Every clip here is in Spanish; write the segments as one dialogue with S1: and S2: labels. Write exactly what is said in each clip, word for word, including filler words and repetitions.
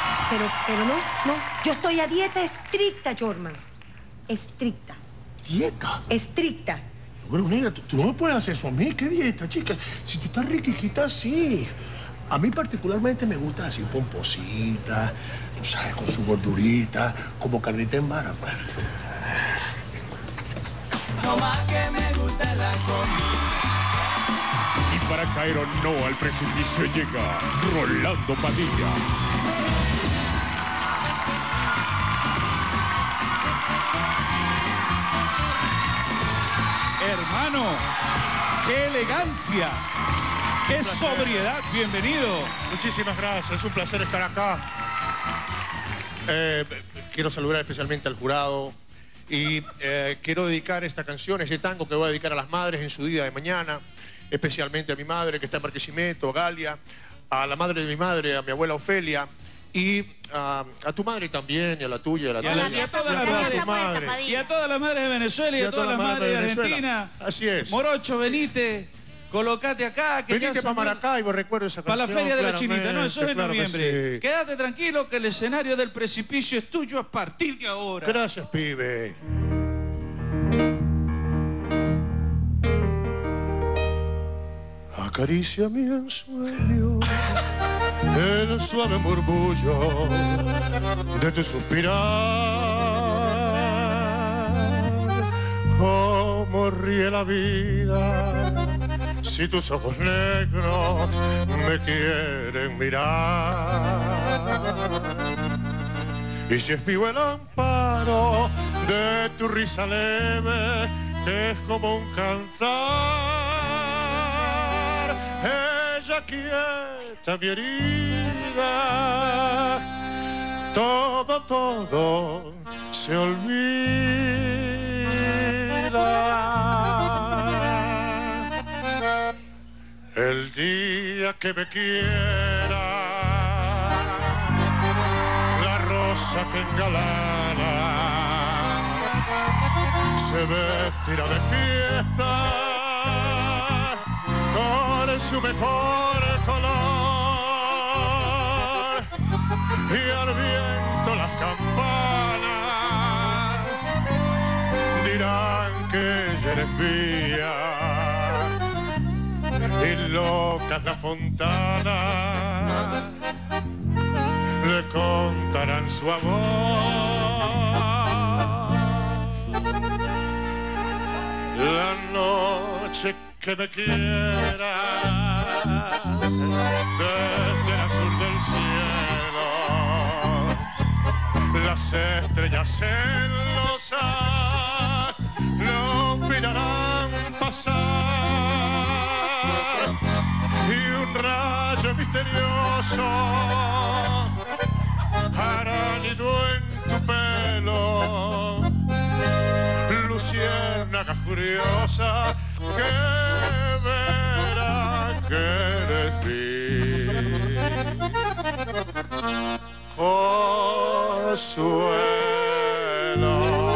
S1: Pero, pero no, no. Yo estoy a dieta estricta, Jorman. Estricta.
S2: ¿Dieta?
S1: Estricta.
S2: Bueno, negra, tú, tú no me puedes hacer eso a mí. ¿Qué dieta, chica? Si tú estás riquiquita, sí. A mí particularmente me gusta así pomposita, tú sabes, con su gordurita, como carnita en vara, pues.
S3: No más que me gusta la comida.
S4: Y para caer o no al precipicio llega Rolando Padilla.
S5: Hermano, qué elegancia, qué sobriedad, bienvenido.
S2: Muchísimas gracias, es un placer estar acá. Eh, quiero saludar especialmente al jurado y eh, quiero dedicar esta canción, este tango que voy a dedicar a las madres en su día de mañana, especialmente a mi madre que está en Barquisimeto, a Galia, a la madre de mi madre, a mi abuela Ofelia, y uh, a tu madre también, y a la tuya, y a la tuya.
S5: Y a todas las madres,
S2: madre.
S5: y a todas las madres de Venezuela, y, y a todas las madres de Argentina.
S2: Así es.
S5: Morocho, venite, colocate acá. Que
S2: venite para Maracaibo, recuerdo esa canción.
S5: Para la Feria de la Chinita, no, eso es en
S2: claro
S5: noviembre.
S2: Sí.
S5: Quédate tranquilo que el escenario del precipicio es tuyo a partir de ahora.
S2: Gracias, pibe. Acaricia mi ensueño, el suave murmullo de tu suspirar. Cómo ríe la vida si tus ojos negros me quieren mirar. Y si es vivo el amparo de tu risa leve, que es como un cantar. Ella quieta mi herida, todo, todo se olvida. El día que me quiera, la rosa que engalana se vestirá de fiesta con su mejor color, y al viento las campanas dirán que ella eres mía, y locas las fontanas le contarán su amor. La noche que me quiera desde el azul del cielo, las estrellas celosas lo mirarán pasar, y un rayo misterioso hará nido en tu pelo, luciérnaga furiosa que verá que eres mi consuelo.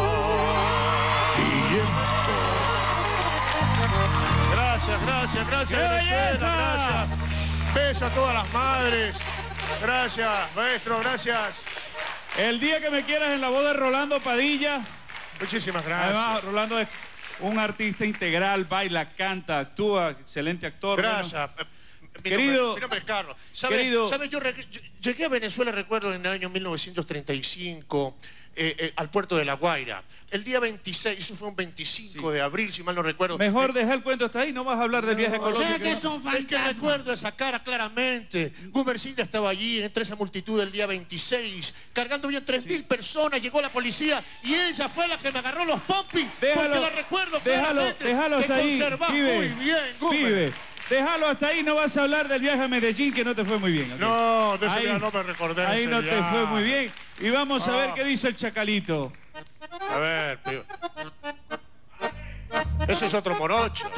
S2: Gracias, gracias, gracias, Venezuela, gracias. Beso a todas las madres. Gracias, maestro, gracias.
S5: El día que me quieras en la boda de Rolando Padilla.
S2: Muchísimas gracias.
S5: Además, Rolando es un artista integral, baila, canta, actúa, excelente actor.
S2: Gracias.
S5: Bueno.
S2: Mi
S5: Querido,
S2: nombre, mi nombre es Carlos. ¿Sabe,
S5: querido,
S2: ¿sabe? Yo, yo llegué a Venezuela, recuerdo, en el año mil novecientos treinta y cinco, eh, eh, al puerto de La Guaira. El día veintiséis, eso fue un veinticinco sí. de abril, si mal no recuerdo.
S5: Mejor
S2: eh,
S5: dejar el cuento hasta ahí, no vas a hablar del viaje ecológico.
S3: O sea que son
S2: es que recuerdo esa cara claramente. Gumercinda estaba allí, entre esa multitud del día veintiséis, cargando bien tres mil sí. personas, llegó la policía y ella fue la que me agarró los pompis.
S5: Déjalo,
S2: porque la recuerdo
S5: déjalo, déjalo hasta ahí, pibe,
S2: muy bien, Gumer.
S5: Pibe. Déjalo hasta ahí, no vas a hablar del viaje a Medellín, que no te fue muy bien. ¿Okay?
S2: No, de ese
S5: ahí,
S2: día no me recordé.
S5: Ahí no
S2: día.
S5: te fue muy bien. Y vamos
S2: ah.
S5: a ver qué dice el Chacalito.
S2: A ver, tío. Ese es otro morocho.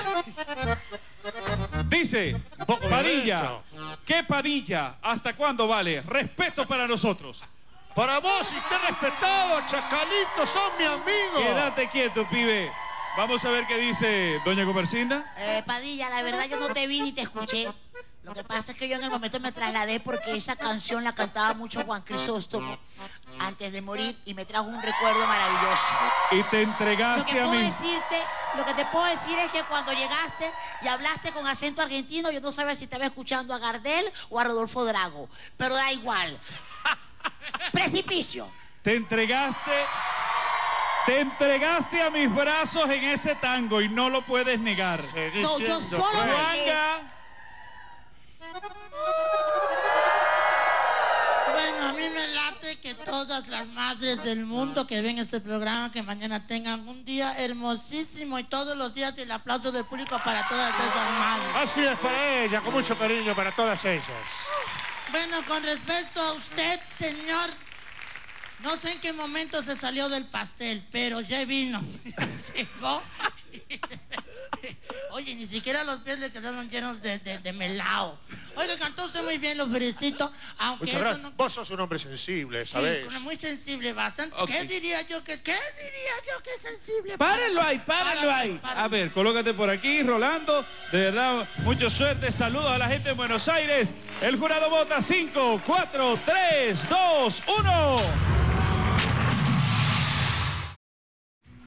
S5: Dice, Padilla, ¿qué Padilla? ¿Hasta cuándo vale? Respeto para nosotros.
S2: Para vos, si esté respetado, Chacalito, son mi amigo.
S5: Quédate quieto, pibe. Vamos a ver qué dice doña Gumercinda.
S6: Eh, Padilla, la verdad yo no te vi ni te escuché. Lo que pasa es que yo en el momento me trasladé porque esa canción la cantaba mucho Juan Crisóstomo antes de morir y me trajo un recuerdo maravilloso.
S5: Y te
S6: Lo
S5: entregaste
S6: que
S5: a
S6: puedo
S5: mí.
S6: decirte, lo que te puedo decir es que cuando llegaste y hablaste con acento argentino, yo no sabía si estaba escuchando a Gardel o a Rodolfo Drago, pero da igual. Precipicio.
S5: Te entregaste, te entregaste a mis brazos en ese tango y no lo puedes negar.
S2: Seguí
S6: No, yo
S2: siendo
S6: solo
S2: cruel.
S5: Juanga,
S7: Bueno, a mí me late que todas las madres del mundo que ven este programa, que mañana tengan un día hermosísimo y todos los días el aplauso del público para todas esas madres.
S2: Así es para ella, con mucho cariño para todas ellas.
S7: Bueno, con respecto a usted, señor, no sé en qué momento se salió del pastel, pero ya vino. Llegó. Oye, ni siquiera los pies le quedaron llenos de, de, de melao. Oiga, cantó usted muy bien, lo felicito, aunque
S2: Muchas
S7: eso
S2: gracias.
S7: no...
S2: Vos sos un hombre sensible,
S7: Sí,
S2: ¿sabés?
S7: muy sensible, bastante.
S5: Ok.
S7: ¿Qué diría yo que, qué diría yo que es sensible?
S5: párenlo ahí, párenlo ahí.
S7: Páralo,
S5: A ver, colócate por aquí, Rolando. De verdad, mucha suerte. Saludos a la gente de Buenos Aires. El jurado vota cinco, cuatro, tres, dos, uno.